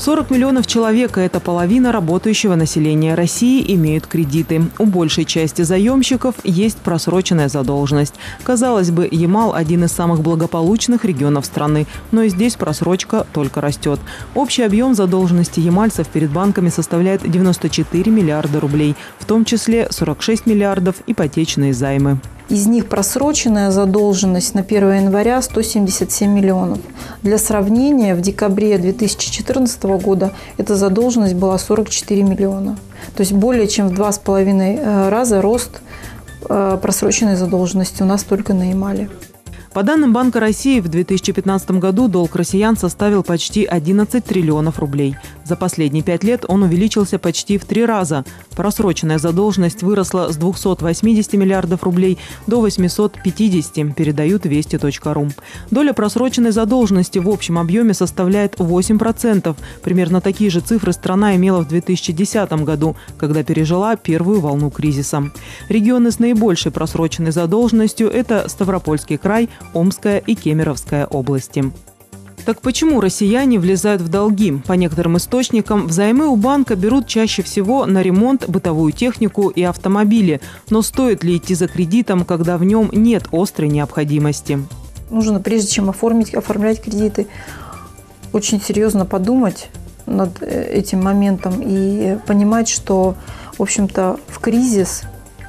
40 миллионов человек, а это половина работающего населения России, имеют кредиты. У большей части заемщиков есть просроченная задолженность. Казалось бы, Ямал – один из самых благополучных регионов страны, но и здесь просрочка только растет. Общий объем задолженности ямальцев перед банками составляет 94 миллиарда рублей, в том числе 46 миллиардов ипотечные займы. Из них просроченная задолженность на 1 января 177 миллионов. Для сравнения, в декабре 2014 года эта задолженность была 44 миллиона. То есть более чем в 2,5 раза рост просроченной задолженности у нас только на Ямале. По данным Банка России, в 2015 году долг россиян составил почти 11 триллионов рублей. За последние 5 лет он увеличился почти в 3 раза. Просроченная задолженность выросла с 280 миллиардов рублей до 850, передают вести.ру. Доля просроченной задолженности в общем объеме составляет 8%. Примерно такие же цифры страна имела в 2010 году, когда пережила первую волну кризиса. Регионы с наибольшей просроченной задолженностью – это Ставропольский край, Омская и Кемеровская области. Так почему россияне влезают в долги? По некоторым источникам, взаймы у банка берут чаще всего на ремонт, бытовую технику и автомобили. Но стоит ли идти за кредитом, когда в нем нет острой необходимости? Нужно, прежде чем оформлять кредиты, очень серьезно подумать над этим моментом и понимать, что, в общем-то, в кризис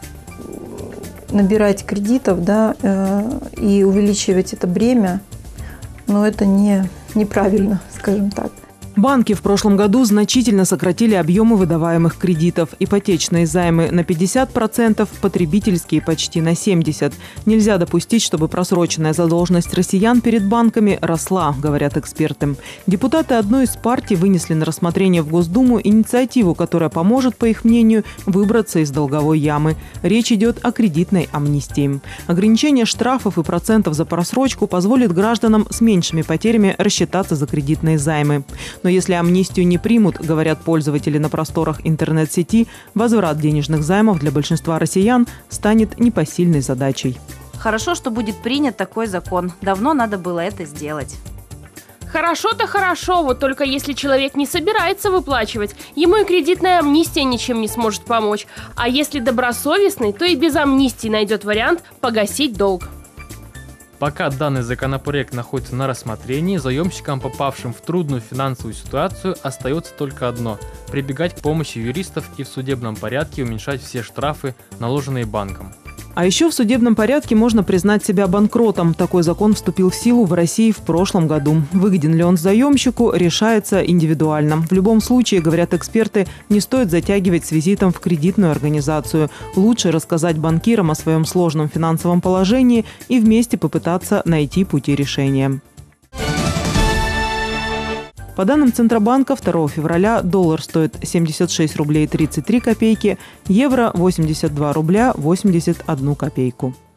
набирать кредитов, и увеличивать это бремя, но это неправильно, скажем так. Банки в прошлом году значительно сократили объемы выдаваемых кредитов. Ипотечные займы на 50%, потребительские почти на 70%. Нельзя допустить, чтобы просроченная задолженность россиян перед банками росла, говорят эксперты. Депутаты одной из партий вынесли на рассмотрение в Госдуму инициативу, которая поможет, по их мнению, выбраться из долговой ямы. Речь идет о кредитной амнистии. Ограничение штрафов и процентов за просрочку позволит гражданам с меньшими потерями рассчитаться за кредитные займы. Но если амнистию не примут, говорят пользователи на просторах интернет-сети, возврат денежных займов для большинства россиян станет непосильной задачей. Хорошо, что будет принят такой закон. Давно надо было это сделать. Хорошо-то хорошо, вот только если человек не собирается выплачивать, ему и кредитная амнистия ничем не сможет помочь. А если добросовестный, то и без амнистии найдет вариант погасить долг. Пока данный законопроект находится на рассмотрении, заемщикам, попавшим в трудную финансовую ситуацию, остается только одно – прибегать к помощи юристов и в судебном порядке уменьшать все штрафы, наложенные банком. А еще в судебном порядке можно признать себя банкротом. Такой закон вступил в силу в России в прошлом году. Выгоден ли он заемщику, решается индивидуально. В любом случае, говорят эксперты, не стоит затягивать с визитом в кредитную организацию. Лучше рассказать банкирам о своем сложном финансовом положении и вместе попытаться найти пути решения. По данным Центробанка, 2 февраля доллар стоит 76 рублей 33 копейки, евро – 82 рубля 81 копейку.